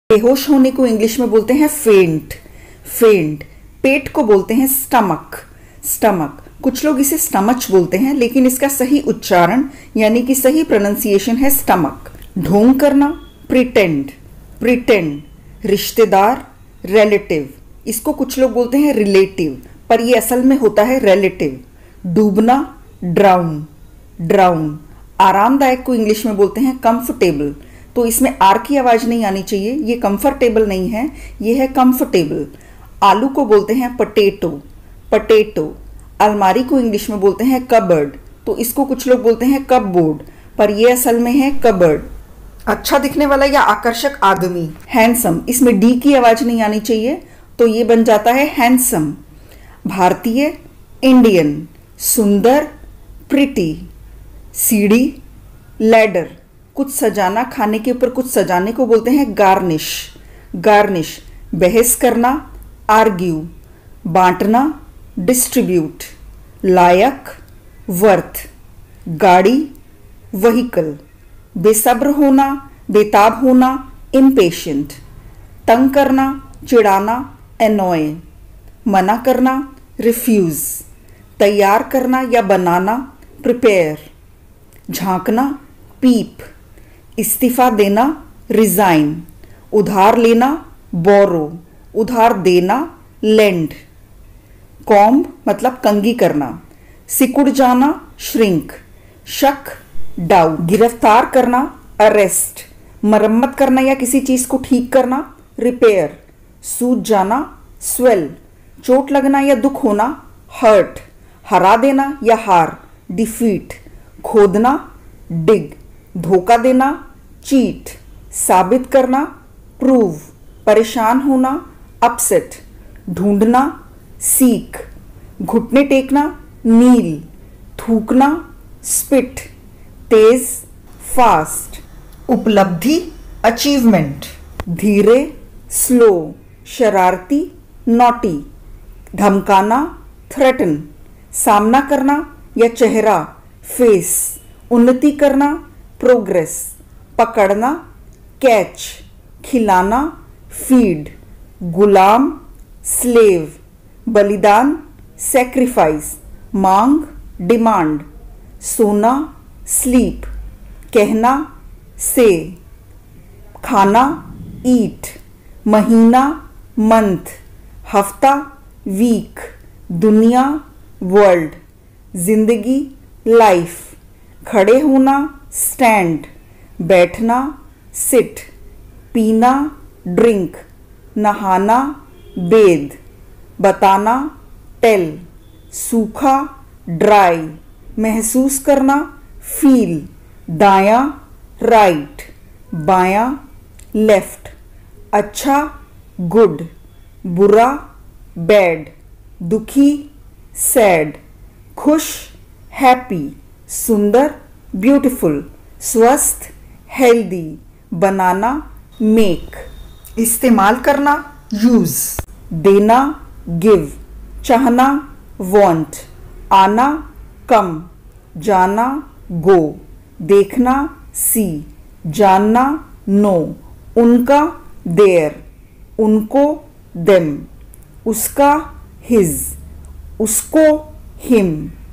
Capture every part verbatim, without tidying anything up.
बेहोश होने को इंग्लिश में बोलते हैं फेंट। फेंट। पेट को बोलते हैं स्टमक। स्टमक। कुछ लोग इसे स्टमच बोलते हैं, लेकिन इसका सही उच्चारण यानी कि सही प्रोनाउंसिएशन है स्टमक। ढोंग करना, प्रिटेंड। प्रिटेंड। रिश्तेदार, रिलेटिव। इसको कुछ लोग बोलते हैं रिलेटिव, पर ये असल में होता है रिलेटिव। डूबना, ड्राउन। ड्राउन। आरामदायक को इंग्लिश में बोलते हैं कंफर्टेबल। तो इसमें आर की आवाज नहीं आनी चाहिए, ये कंफर्टेबल नहीं है, ये है कंफर्टेबल। आलू को बोलते हैं पटेटो। पटेटो। अलमारी को इंग्लिश में बोलते हैं कबर्ड, तो इसको कुछ लोग बोलते हैं कपबोर्ड, पर ये असल में है कबर्ड। अच्छा दिखने वाला या आकर्षक आदमी, हैंडसम। इसमें डी की आवाज नहीं आनी चाहिए, तो ये बन जाता है हैंडसम। भारतीय, इंडियन। सुंदर, प्रिटी। सीढ़ी, लैडर। कुछ सजाना, खाने के ऊपर कुछ सजाने को बोलते हैं गार्निश। गार्निश। बहस करना, आर्ग्यू। बांटना, डिस्ट्रीब्यूट। लायक, वर्थ। गाड़ी, व्हीकल। बेसब्र होना, बेताब होना, इम्पेशेंट। तंग करना, चिढ़ाना, एनॉय। मना करना, रिफ्यूज। तैयार करना या बनाना, प्रिपेयर। झांकना, पीप। इस्तीफा देना, रिजाइन। उधार लेना, बोरो। उधार देना, लेंड। कॉम्ब मतलब कंघी करना। सिकुड़ जाना, श्रिंक। शक, डाउट। गिरफ्तार करना, अरेस्ट। मरम्मत करना या किसी चीज को ठीक करना, रिपेयर। सूज जाना, स्वेल। चोट लगना या दुख होना, हर्ट। हरा देना या हार, डिफीट। खोदना, डिग। धोखा देना, चीट। साबित करना, प्रूव। परेशान होना, अपसेट। ढूंढना, सीक। घुटने टेकना, नील। थूकना, स्पिट। तेज, फास्ट। उपलब्धि, अचीवमेंट। धीरे, स्लो। शरारती, नॉटी। धमकाना, थ्रेटन। सामना करना या चेहरा, फेस। उन्नति करना, प्रोग्रेस। पकड़ना, कैच। खिलाना, फीड। गुलाम, स्लेव। बलिदान, सैक्रिफाइस। मांग, डिमांड। सोना, स्लीप। कहना, से। खाना, ईट। महीना, मंथ। हफ्ता, वीक। दुनिया, वर्ल्ड। जिंदगी, लाइफ। खड़े होना, स्टैंड। बैठना, सिट। पीना, ड्रिंक। नहाना, बेद। बताना, टेल। सूखा, ड्राई। महसूस करना, फील। दायां, राइट। बायां, लेफ्ट। अच्छा, गुड। बुरा, बैड। दुखी, सैड। खुश, हैप्पी। सुंदर, ब्यूटीफुल। स्वस्थ, हेल्दी। बनाना, मेक। इस्तेमाल करना, यूज। देना, गिव। चाहना, वांट। आना, कम। जाना, गो। देखना, सी। जानना, नो। उनका, देयर। उनको, देम। उसका, हिज। उसको, हिम।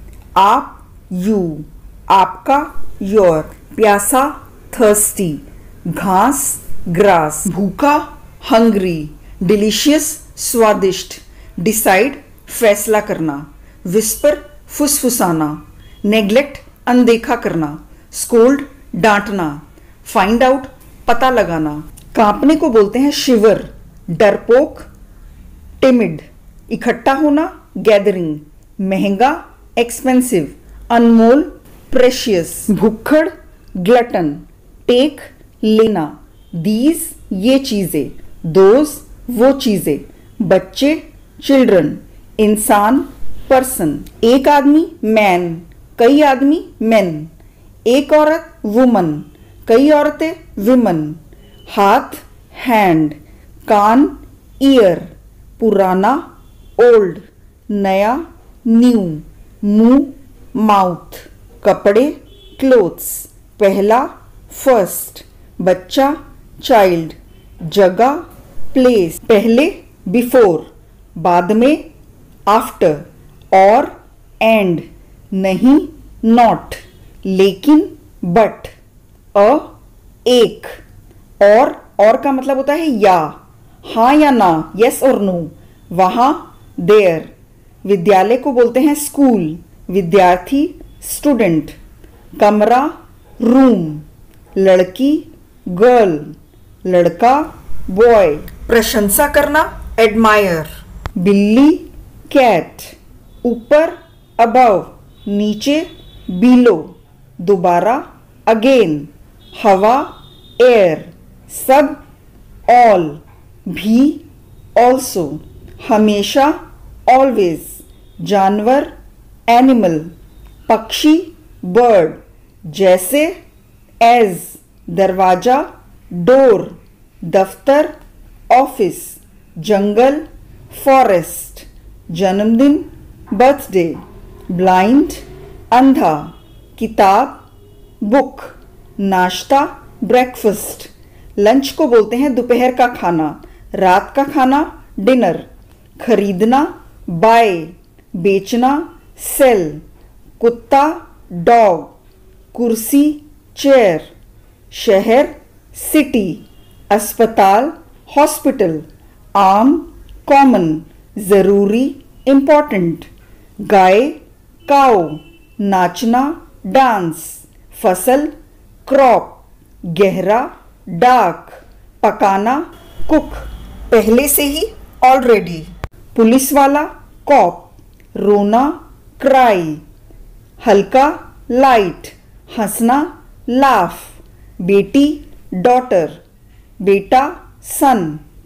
आप, यू। आपका, योर। प्यासा, थर्स्टी। घास, ग्रास। भूखा, हंग्री। डिलीशियस, स्वादिष्ट। डिसाइड, फैसला करना। विस्पर, फुसफुसाना। नेग्लेक्ट, अनदेखा करना। स्कोल्ड, डांटना। फाइंड आउट, पता लगाना। कांपने को बोलते हैं शिवर। डरपोक, टिमिड। इकट्ठा होना, गैदरिंग। महंगा, एक्सपेंसिव। अनमोल, प्रेशियस। भुक्खड़, ग्लटन। टेक, लेना। दीज, ये चीजें। दोज, वो चीजें। बच्चे, चिल्ड्रन। इंसान, पर्सन। एक आदमी, मैन। कई आदमी, मेन। एक औरत, वुमन। कई औरतें, विमन। हाथ, हैंड। कान, ईयर। पुराना, ओल्ड। नया, न्यू। मुंह, माउथ। कपड़े, क्लोथ्स। पहला, फर्स्ट। बच्चा, चाइल्ड। जगह प्लेस, पहले बिफोर, बाद में आफ्टर, और एंड, नहीं नॉट, लेकिन बट, अ एक, और और का मतलब होता है या, हाँ या ना, यस और नो, वहां देयर, विद्यालय को बोलते हैं स्कूल, विद्यार्थी स्टूडेंट, कमरा रूम, लड़की गर्ल, लड़का बॉय, प्रशंसा करना एडमायर, बिल्ली कैट, ऊपर अबव, नीचे बिलो, दोबारा अगेन, हवा एयर, सब ऑल, भी ऑल्सो, हमेशा ऑलवेज, जानवर एनिमल, पक्षी बर्ड, जैसे एज, दरवाजा डोर, दफ्तर ऑफिस, जंगल फॉरेस्ट, जन्मदिन बर्थडे, ब्लाइंड अंधा, किताब बुक, नाश्ता ब्रेकफास्ट, लंच को बोलते हैं दोपहर का खाना, रात का खाना डिनर, खरीदना बाय, बेचना सेल, कुत्ता डॉग, कुर्सी चेयर, शहर सिटी, अस्पताल हॉस्पिटल, आम कॉमन, जरूरी इंपॉर्टेंट, गाय काओ, नाचना डांस, फसल क्रॉप, गहरा डार्क, पकाना कुक, पहले से ही ऑलरेडी, पुलिस वाला कॉप, रोना क्राई, हल्का लाइट, हंसना लाफ, बेटी डॉटर, बेटा सन,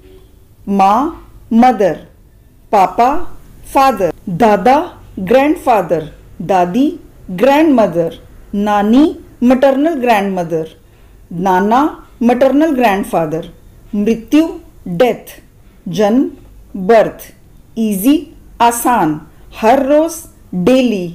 माँ मदर, पापा फादर, दादा ग्रैंडफादर, दादी ग्रैंडमदर, नानी मटरनल ग्रैंडमदर, नाना मटरनल ग्रैंडफादर, मृत्यु डेथ, जन्म बर्थ, इजी आसान, हर रोज डेली,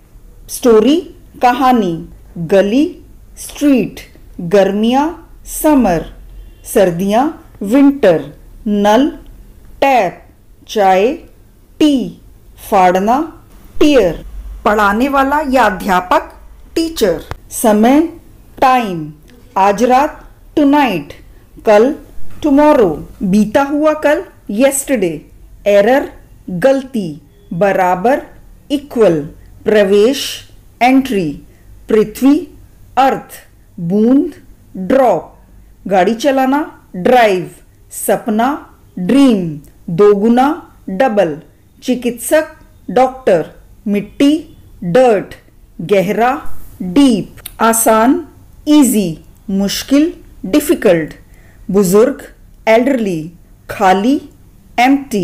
स्टोरी कहानी, गली स्ट्रीट, गर्मियाँ समर, सर्दियाँ विंटर, नल टैप, चाय टी, फाड़ना टीयर, पढ़ाने वाला या अध्यापक टीचर, समय टाइम, आज रात टुनाइट, कल टुमारो, बीता हुआ कल येस्टरडे, एरर गलती, बराबर इक्वल, प्रवेश एंट्री, पृथ्वी अर्थ, बूंद ड्रॉप, गाड़ी चलाना ड्राइव, सपना ड्रीम, दोगुना डबल, चिकित्सक डॉक्टर, मिट्टी डर्ट, गहरा डीप, आसान इजी, मुश्किल डिफिकल्ट, बुजुर्ग एल्डरली, खाली एम्प्टी,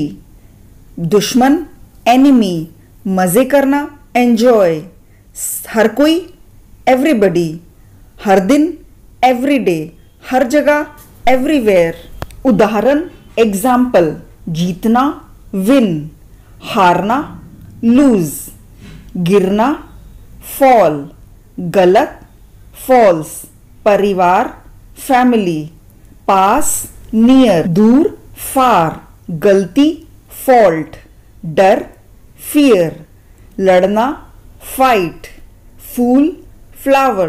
दुश्मन एनिमी, मजे करना एंजॉय, हर कोई एवरीबडी, हर दिन एवरीडे, हर जगह एवरीवेयर, उदाहरण एग्जाम्पल, जीतना विन, हारना लूज, गिरना फॉल, गलत फॉल्स, परिवार फैमिली, पास नियर, दूर फार, गलती फॉल्ट, डर फियर, लड़ना फाइट, फूल फ्लावर,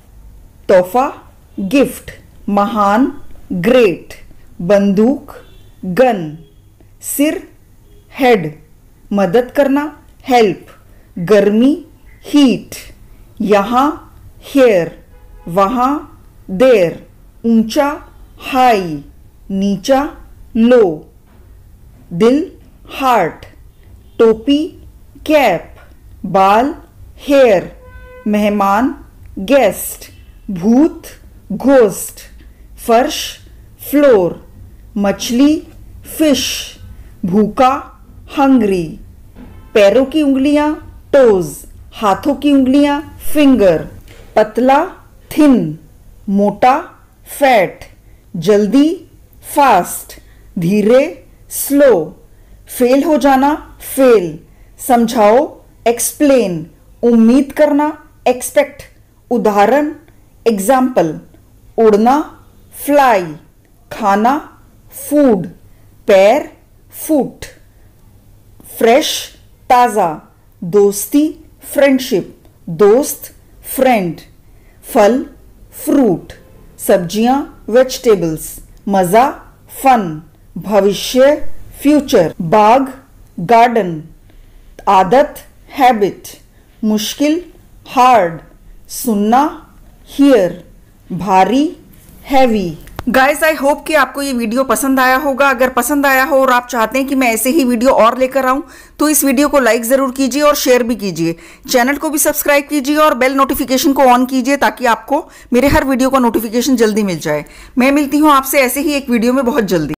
तोहफा गिफ्ट, महान ग्रेट, बंदूक गन, सिर हेड, मदद करना हेल्प, गर्मी हीट, यहाँ हेयर, वहाँ देर, ऊंचा हाई, नीचा लो, दिल हार्ट, टोपी कैप, बाल हेयर, मेहमान गेस्ट, भूत घोस्ट, फर्श फ्लोर, मछली फिश, भूखा हंग्री, पैरों की उंगलियां टोज, हाथों की उंगलियां फिंगर, पतला थिन, मोटा फैट, जल्दी फास्ट, धीरे स्लो, फेल हो जाना फेल, समझाओ एक्सप्लेन, उम्मीद करना एक्सपेक्ट, उदाहरण एग्जाम्पल, उड़ना फ्लाई, खाना फूड, पैर फुट, फ्रेश ताज़ा, दोस्ती फ्रेंडशिप, दोस्त फ्रेंड, फल फ्रूट, सब्जियां वेजिटेबल्स, मज़ा फन, भविष्य फ्यूचर, बाग गार्डन, आदत हैबिट, मुश्किल हार्ड, सुनना हियर, भारी हैवी। गाइस आई होप कि आपको ये वीडियो पसंद आया होगा। अगर पसंद आया हो और आप चाहते हैं कि मैं ऐसे ही वीडियो और लेकर आऊं तो इस वीडियो को लाइक जरूर कीजिए और शेयर भी कीजिए। चैनल को भी सब्सक्राइब कीजिए और बेल नोटिफिकेशन को ऑन कीजिए ताकि आपको मेरे हर वीडियो का नोटिफिकेशन जल्दी मिल जाए। मैं मिलती हूं आपसे ऐसे ही एक वीडियो में बहुत जल्दी।